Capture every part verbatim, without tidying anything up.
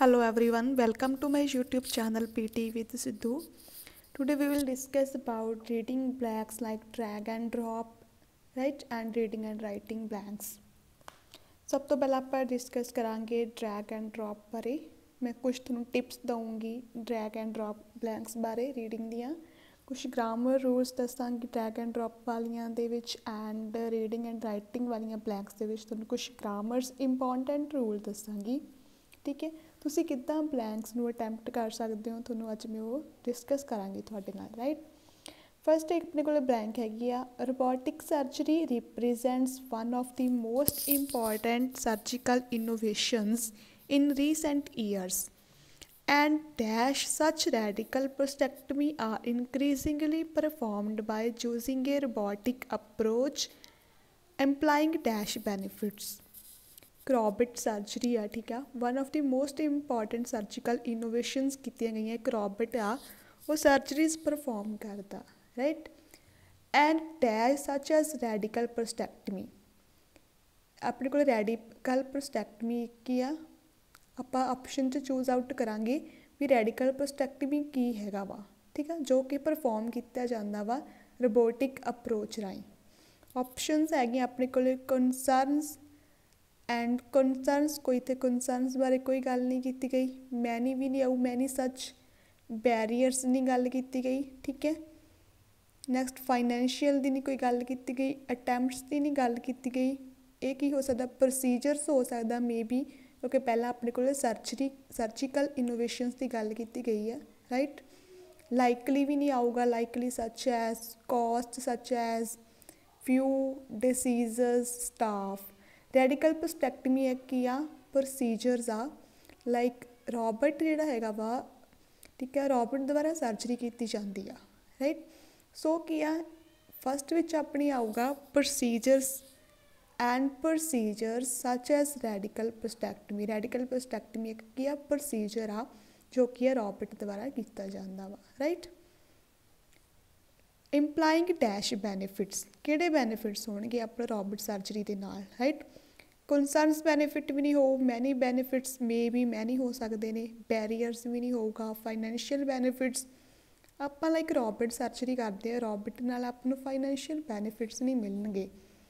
Hello everyone, welcome to my YouTube channel P T with Sidhu. Today we will discuss about reading blanks like drag and drop, right, and reading and writing blanks. सब तो पहले आप discuss करांगे drag and drop बारे। मैं कुछ तुहानू tips दूँगी ड्रैग एंड ड्रॉप ब्लैंक्स बारे रीडिंग दियाँ, कुछ ग्रामर रूल्स दसांगी ड्रैग एंड ड्रॉप वालियां दे विच एंड रीडिंग एंड राइटिंग वालियां ब्लैंक्स दे विच तुहानू कुछ ग्रामर्स इंपॉर्टेंट रूल दसांगी। ठीक है, तुसी किद्दां ब्लैंक्स नू अटैम्प्ट कर सकते हो तुहानू अज मैं वो डिस्कस करांगी तुहाडे नाल, राइट। फस्ट एक अपने को ब्लैंक हैगी आ robotic surgery represents one of the most important surgical innovations in recent years and dash such radical prostatectomy are increasingly performed by using a robotic approach implying dash benefits. Carotid surgery है, ठीक है, one of the most important surgical innovations कीतियां गई carotid आ वो surgeries perform करता, right. And dash such as radical prostatectomy, अपने को रेडिकल प्रोस्टैक्टमी की आ ਆਪਾਂ ਆਪਸ਼ਨ 'ਚ ਚੂਜ਼ ਆਊਟ ਕਰਾਂਗੇ ਵੀ ਰੈਡੀਕਲ ਪ੍ਰੋਸਟੈਕਟਮੀ ਕੀ ਹੈਗਾ ਵਾ, ਠੀਕ ਆ, ਜੋ ਕਿ ਪਰਫੋਰਮ ਕੀਤਾ ਜਾਂਦਾ ਵਾ ਰੋਬੋਟਿਕ ਅਪਰੋਚ ਰਾਹੀਂ। ਆਪਸ਼ਨਸ ਹੈਗੀਆਂ ਆਪਣੇ ਕੋਲ ਕਨਸਰਨਸ ਐਂਡ ਕਨਸਰਨਸ, ਕੋਈ ਤੇ ਕਨਸਰਨਸ ਬਾਰੇ ਕੋਈ ਗੱਲ ਨਹੀਂ ਕੀਤੀ ਗਈ, ਮੈਨੀ ਵੀ ਨਹੀਂ ਆਊ, ਮੈਨੀ ਸੱਚ ਬੈਰੀਅਰਸ ਨਹੀਂ ਗੱਲ ਕੀਤੀ ਗਈ, ਠੀਕ ਹੈ। ਨੈਕਸਟ ਫਾਈਨੈਂਸ਼ੀਅਲ ਦੀ ਨਹੀਂ ਕੋਈ ਗੱਲ ਕੀਤੀ ਗਈ, ਅਟੈਂਪਟਸ ਦੀ ਨਹੀਂ ਗੱਲ ਕੀਤੀ ਗਈ। ਇਹ ਕੀ ਹੋ ਸਕਦਾ, ਪ੍ਰੋਸੀਜਰਸ ਹੋ ਸਕਦਾ ਮੇ ਬੀ, क्योंकि पहला अपने को सर्जरी सर्जिकल इनोवेशनस की गल की गई है, राइट। लाइकली भी नहीं आऊगा, likely such as cost such as few disease staff. Radical prostatectomy एक की आ प्रोसीजर्स आ लाइक रॉबर्ट जिहड़ा हैगा वा, ठीक है, रॉबर्ट द्वारा सर्जरी की जाती है, राइट। सो की आ फस्ट विच अपनी आऊगा procedures and procedure such as radical prostatectomy. Radical prostatectomy एक की आ प्रोसीजर आ जो कि है रॉबर्ट द्वारा किया जाता वा, राइट। इंप्लाइंग डैश बैनीफिट्स, किहड़े बैनीफिट्स होणगे अपने रॉबर्ट सर्जरी के नाल, राइट। कंसर्नस बैनीफिट भी नहीं हो, मैनी बैनीफिट्स मे भी मैनी हो सकते हैं, बैरीयर्स भी नहीं होगा। फाइनैंशियल बैनीफिट्स आपां लाइक रॉबर्ट सर्जरी करते हैं, रॉबर्ट नाल आपां नूं फाइनैंशियल बैनीफिट्स नहीं मिलणगे,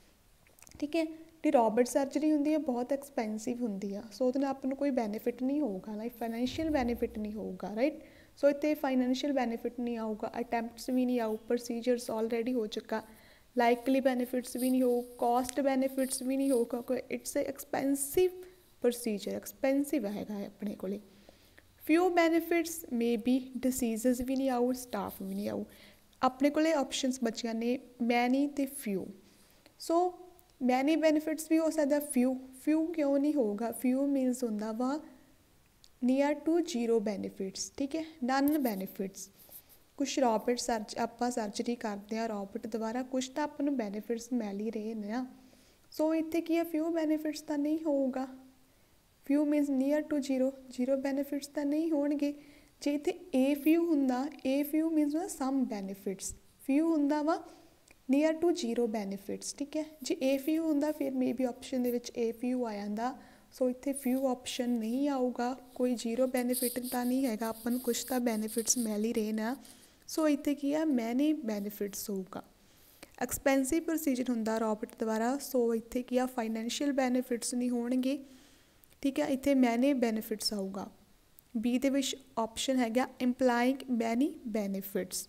ठीक है। जी रॉबर्ट सर्जरी होंगी है बहुत एक्सपेंसिव होंगी है, सो वो आप कोई बैनीफिट नहीं होगा, लाइक फाइनैंशियल बैनीफिट नहीं होगा, राइट। सो इतने फाइनैंशियल बैनीफिट नहीं आऊगा, अटैम्प्ट्स भी नहीं आऊ, प्रोसीजर्स ऑलरेडी हो चुका, लाइकली बैनीफिट्स भी नहीं हो, कॉस्ट बैनीफिट्स भी नहीं हो, क्योंकि it's a expensive procedure, expensive हैगा अपने को। Few benefits may be disease भी नहीं आऊ, स्टाफ भी नहीं आऊ। अपने को ऑप्शनस बचिया ने मैनी तो फ्यू। सो मैनी बैनीफिट्स भी हो सकता, फ्यू फ्यू क्यों नहीं होगा, फ्यू मीनस होंदा वा नियर टू जीरो बैनीफिट्स, ठीक है, नन बैनीफिट्स। कुछ रॉबर्ट सर्ज आप सर्जरी करते हैं रॉबर्ट द्वारा, कुछ तो अपन बैनीफिट्स मिल ही रहे हैं ना। सो इतने की है फ्यू बैनीफिट्स तो नहीं होगा, few means near to zero, zero benefits तो नहीं होणगे। जे इतने ए फ्यू होंदा, ए फ्यू मीनस सम बैनीफिट्स, फ्यू होंदा वा नियर टू जीरो बैनीफिट्स, ठीक है। जे ए फ्यू होंदा फिर मे बी ऑप्शन दे विच ए फ्यू आ जांदा, सो इत्थे फ्यू ऑप्शन नहीं आऊगा, कोई जीरो बैनीफिट तो नहीं हैगा, अपन कुछ तो बैनीफिट्स मिल ही रहे ना। सो इत्थे की है मैनी बैनीफिट्स होगा। एक्सपेंसिव प्रोसीजर होंदा रॉबर्ट द्वारा, सो इत्थे की है फाइनैंशियल बैनीफिट्स नहीं होणगे, ठीक है, इत्थे मैनी बैनीफिट्स आऊगा। बी दे विच ऑप्शन हैगा इंप्लाइंग मैनी बैनीफिट्स।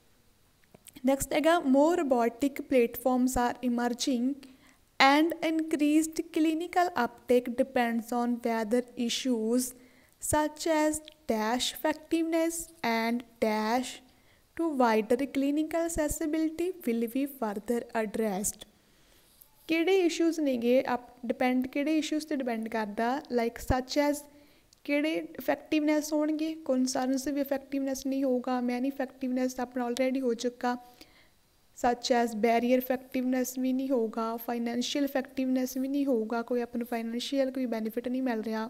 नैक्सट है more robotic platforms are emerging and increased clinical uptake depends on whether issues such as dash effectiveness and dash to wider clinical accessibility will be further addressed. किहड़े issues ने गे आप depend, किहड़े issues से depend करता, like such as किहड़े effectiveness होणगे, concerns भी इफेक्टिवनैस नहीं होगा, मैनी इफेक्टिवनैस अपना ऑलरेडी हो चुका, सच एज बैरीयर इफेक्टिवनैस भी नहीं होगा, फाइनैंशियल इफेक्टिवनैस भी नहीं होगा, कोई अपन फाइनैंशियल कोई बैनीफिट नहीं मिल रहा,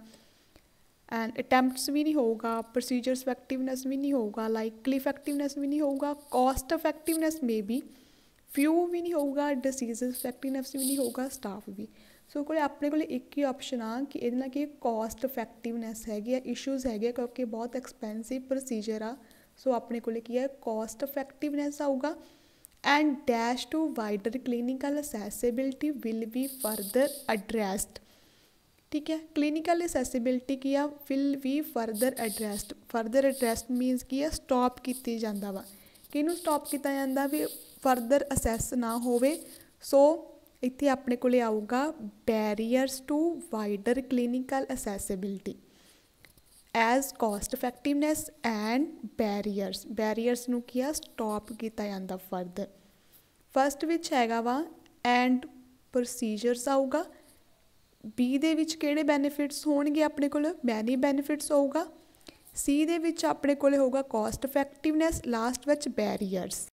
एंड अटैम्प्ट्स भी नहीं होगा, प्रोसीजर्स इफेक्टिवनैस भी नहीं होगा, लाइकली इफेक्टिवनैस भी नहीं होगा, cost effectiveness may be, few भी नहीं होगा, डिसीज़ इफेक्टिवनैस भी नहीं होगा, स्टाफ भी। सो कोले अपने कोले एक ही ऑप्शन आ कि इहदे नाल की कॉस्ट इफैक्टिवनैस हैगी आ, इशूज़ हैगे क्योंकि बहुत एक्सपेंसिव प्रोसीजर आ। सो अपने कोले की है कॉस्ट इफैक्टिवनैस आऊगा। And dash to wider clinical accessibility will be further addressed. ठीक है, क्लिनिकल असैसिबिलिटी की आ will be further addressed. Further addressed means की आ स्टॉप की जाता वा, किनू स्टॉप किया जाता भी फरदर असैस ना होवे। सो इत्थे अपने कोले आऊगा barriers to wider clinical accessibility as cost effectiveness and barriers. Barriers नू की आ स्टॉप किया जाता फरदर। फस्ट विच हैगा वा एंड प्रोसीजरस आऊगा। बी दे विच किहड़े बैनीफिट्स होणगे अपने कोल, मैनी बैनीफिट्स होगा। सी दे विच अपने कोले होगा कॉस्ट इफैक्टिवनैस, लास्ट विच बैरीयर्स।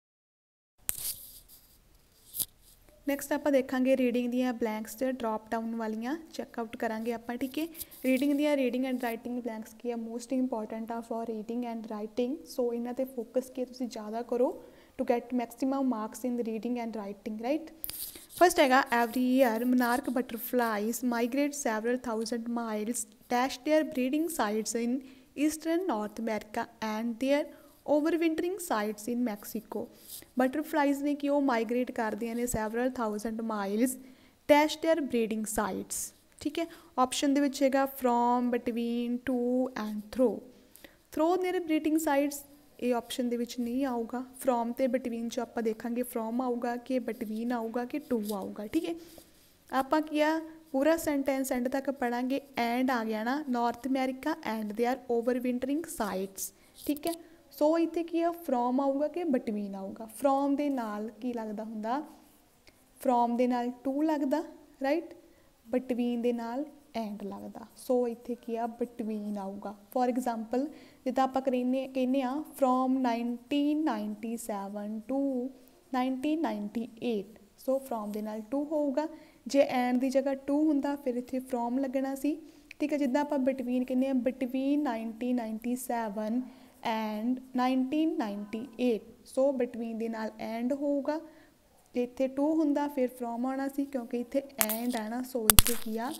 नैक्सट आप देखेंगे रीडिंग दियाँ ब्लैंक्स ड्रॉप डाउन वालियाँ चैकआउट करांगे आप। ठीक है, रीडिंग दियाँ रीडिंग एंड राइटिंग ब्लैंक्स की मोस्ट इंपॉर्टेंट आ for reading and writing. So इन्हां ते फोकस की तुसीं ज़्यादा करो to get maximum marks in the reading and writing. Right, first हैगा every year monarch butterflies migrate several thousand miles dash their breeding sites in eastern North America and their overwintering sites in Mexico. Butterflies ने कि वो migrate करदियां ने several thousand miles dash their breeding sites. ठीक है, option दे विच हैगा from, between, to and through. Through their breeding sites ये ऑप्शन दे विच नहीं आऊगा। फ्रॉम ते बिटवीन चो आपां देखांगे फ्रॉम आऊगा कि बिटवीन आऊगा कि टू आऊगा। ठीक है, आपां किया पूरा सेंटेंस एंड तक पढ़ांगे। एंड आ गया ना North America and they are overwintering sites. ठीक है, सो इत्थे की आ फ्रॉम आऊगा कि बिटवीन आऊगा। फ्रॉम दे नाल की लगदा हुंदा, फ्रॉम दे नाल टू लगदा। राइट, बिटवीन दे नाल एंड लगदा। सो इत्थे की आ बिटवीन आऊगा। फॉर एग्जाम्पल जिद्दां आपां करीने कहने आ from nineteen ninety seven to nineteen ninety eight. So from दे नाल टू होऊगा। जे एंड दी जगह टू हुंदा फिर इत्थे फ्रॉम लगना सी। ठीक है, जिद्दां आपां बिटवीन कहने आ between nineteen ninety seven and nineteen ninety eight. So between दे नाल एंड होऊगा। जे इत्थे टू हुंदा फिर फ्रॉम आना सी क्योंकि इत्थे एंड आना। सो इत्थे की आ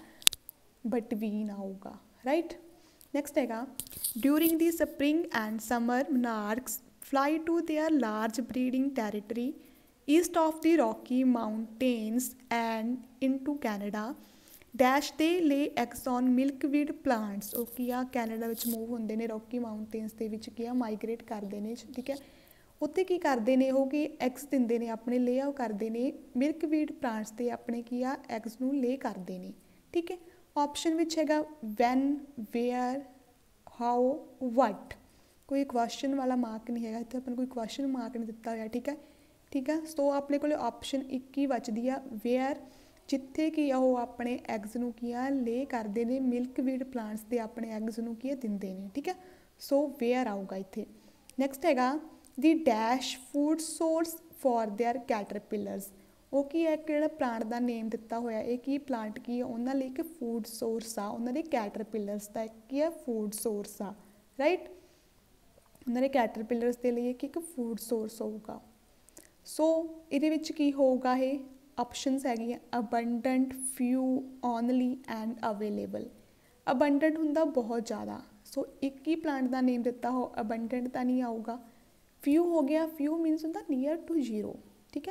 बिटवीन आऊगा। राइट, नैक्सट हैगा during the spring and summer monarchs fly to their large breeding territory east of the Rocky Mountains and into Canada dash they lay eggs on milkweed plants. ਉਹ ਕੀ ਆ Canada ਵਿੱਚ move ਹੁੰਦੇ ਨੇ, Rocky mountains ਦੇ ਵਿੱਚ ਕੀ ਆ migrate ਕਰਦੇ ਨੇ। ਠੀਕ ਹੈ, ਉੱਥੇ ਕੀ ਕਰਦੇ ਨੇ ਉਹ ਕਿ ਐਗਸ ਦਿੰਦੇ ਨੇ ਆਪਣੇ, ਲੇ ਆਊ ਕਰਦੇ ਨੇ ਮਿਲਕਵੀਡ ਪਲਾਂਟਸ ਤੇ ਆਪਣੇ ਕੀ ਆ ਐਗਸ ਨੂੰ ਲੇ ਕਰਦੇ ਨੇ। ਠੀਕ ਹੈ, ਆਪਸ਼ਨ ਵਿੱਚ ਹੈਗਾ ਵੈਨ, ਵੇਅਰ, ਹਾਊ, ਵਟ। ਕੋਈ ਕੁਐਸਚਨ ਵਾਲਾ ਮਾਰਕ ਨਹੀਂ ਹੈਗਾ ਇੱਥੇ, ਆਪਾਂ ਨੂੰ ਕੋਈ ਕੁਐਸਚਨ ਮਾਰਕ ਨਹੀਂ ਦਿੱਤਾ ਹੋਇਆ। ਠੀਕ ਹੈ, ਠੀਕ ਹੈ, ਸੋ ਆਪਣੇ ਕੋਲ ਆਪਸ਼ਨ ਇੱਕ ਹੀ ਬਚਦੀ ਆ ਵੇਅਰ, ਜਿੱਥੇ ਕਿ ਉਹ ਆਪਣੇ ਐਗਸ ਨੂੰ ਕੀ ਆ ਲੇ ਕਰਦੇ ਨੇ ਮਿਲਕਵੀਡ ਪਲਾਂਟਸ ਦੇ ਆਪਣੇ ਐਗਸ ਨੂੰ ਕੀ ਦਿੰਦੇ ਨੇ। ਠੀਕ ਹੈ, ਸੋ ਵੇਅਰ ਆਊਗਾ ਇੱਥੇ। ਨੈਕਸਟ ਹੈਗਾ the dash food source for their caterpillars. ਉਹ ਕੀ ਹੈ ਕਿਹੜਾ ਪਲਾਂਟ ਦਾ ਨੇਮ ਦਿੱਤਾ ਹੋਇਆ, ਇਹ ਕੀ ਪਲਾਂਟ ਕੀ ਆ ਉਹਨਾਂ ਲਈ ਇੱਕ ਫੂਡ ਸੋਰਸ ਆ, ਉਹਨਾਂ ਦੇ ਕੈਟਰਪਿਲਰਸ ਦਾ ਕੀ ਆ ਫੂਡ ਸੋਰਸ ਆ। ਰਾਈਟ, ਉਹਨਾਂ ਦੇ ਕੈਟਰਪਿਲਰਸ ਦੇ ਲਈ ਇੱਕ ਇੱਕ ਫੂਡ ਸੋਰਸ ਹੋਊਗਾ। ਸੋ ਇਹਦੇ ਵਿੱਚ ਕੀ ਹੋਊਗਾ, ਇਹ ਆਪਸ਼ਨਸ ਹੈਗੀਆਂ abundant, few, only and available. Abundant ਹੁੰਦਾ ਬਹੁਤ ਜ਼ਿਆਦਾ, ਸੋ ਇੱਕ ਹੀ ਪਲਾਂਟ ਦਾ ਨੇਮ ਦਿੱਤਾ ਹੋ, ਅਬੰਡੈਂਟ ਤਾਂ ਨਹੀਂ ਆਊਗਾ। ਫਿਊ ਹੋ ਗਿਆ, ਫਿਊ ਮੀਨਸ ਹੁੰਦਾ ਨੀਅਰ ਟੂ ਜ਼ੀਰੋ। ਠੀਕ ਹੈ,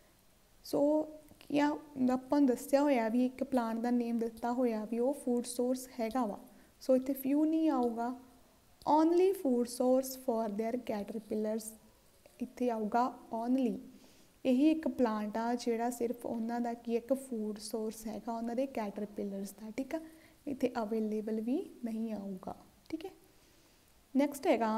ਸੋ ਕੀ ਆ ਆਪਾਂ ਨੂੰ ਦੱਸਿਆ ਹੋਇਆ ਵੀ ਇੱਕ ਪਲਾਂਟ ਦਾ ਨੇਮ ਦਿੱਤਾ ਹੋਇਆ ਵੀ ਉਹ ਫੂਡ ਸੋਰਸ ਹੈਗਾ ਵਾ। ਸੋ ਇੱਥੇ ਫਿਊ ਨਹੀਂ ਆਊਗਾ। Only food source for their caterpillars ਇੱਥੇ ਆਊਗਾ ਓਨਲੀ। ਇਹੀ ਇੱਕ ਪਲਾਂਟ ਆ ਜਿਹੜਾ ਸਿਰਫ ਉਹਨਾਂ ਦਾ ਕੀ ਇੱਕ ਫੂਡ ਸੋਰਸ ਹੈਗਾ ਉਹਨਾਂ ਦੇ ਕੈਟਰਪਿਲਰਸ ਦਾ। ਠੀਕ ਆ, ਇੱਥੇ ਅਵੇਲੇਬਲ ਵੀ ਨਹੀਂ ਆਊਗਾ। ਠੀਕ ਹੈ, ਨੈਕਸਟ ਹੈਗਾ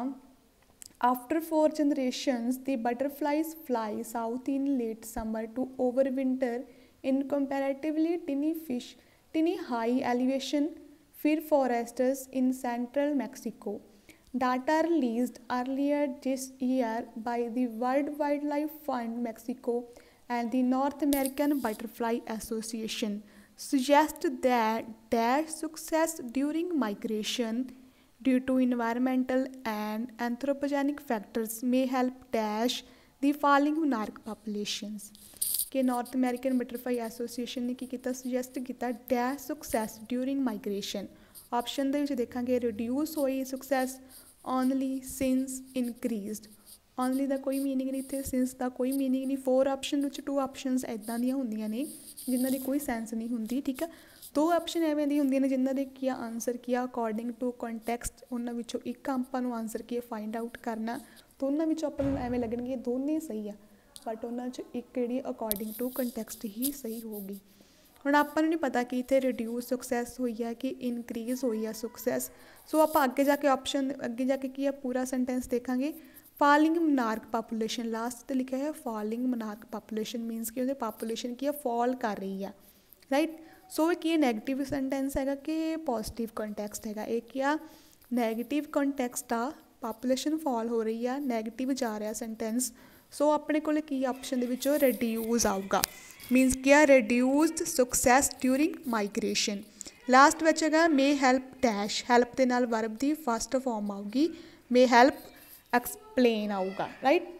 after four generations the butterflies fly south in late summer to overwinter in comparatively tiny fish tiny high elevation fir forests in central Mexico. Data released earlier this year by the World Wildlife Fund Mexico and the North American Butterfly Association suggest that their success during migration due to environmental and anthropogenic factors may help dash the falling monarch populations. कि North American butterfly association ने की किया suggest किया dash success during migration. Option दे विच देखांगे reduce होई success, only, since, increased. Only का कोई मीनिंग नहीं इत्थे, सिंस का कोई मीनिंग नहीं। फोर ऑप्शन विच टू ऑप्शनस इदां दियां हुंदियां ने जिन्हां दी कोई सेंस नहीं हुंदी, ठीक है। दो ऑप्शन एवें दी हुंदियां ने जिन्हां दे की आंसर की अकॉर्डिंग टू कॉन्टैक्सट, उन्हां विचों एक आपां नूं आंसर की फाइंड आउट करना। दोनों विचों आपां नूं एवें लगणगे दोने सही आ, बट उन्हां चों एक जिहड़ी अकॉर्डिंग टू कंटैक्सट ही सही होगी। हुण आपां नूं नहीं पता कि इत्थे रिड्यूस सुक्सैस हुई है कि इनक्रीज हुई है सुक्सैस। सो आपां अगे जाके ऑप्शन अगे जाके की है पूरा सेंटेंस देखांगे। फॉलिंग मोनार्क पापूलेशन, लास्ट ते लिखा है फॉलिंग मोनार्क पापूलेशन मीनस कि उहदी पापूलेशन की है फॉल कर रही है, राइट। सो कि नैगेटिव सेंटेंस है कि पॉजिटिव कंटैक्सट है। एक क्या नैगेटिव कंटैक्सट आ, पापूलेशन फॉल हो रही है, नैगेटिव जा रहा सेंटेंस। सो अपने को की ऑप्शन के रिड्यूस आऊगा, मीनस क्या reduced success during migration. Last बचेगा मे हैल्प डैश, हैल्प के नाल वर्ब की फस्ट फॉर्म आऊगी, मे हैल्प एक्सप्लेन आऊगा, राइट।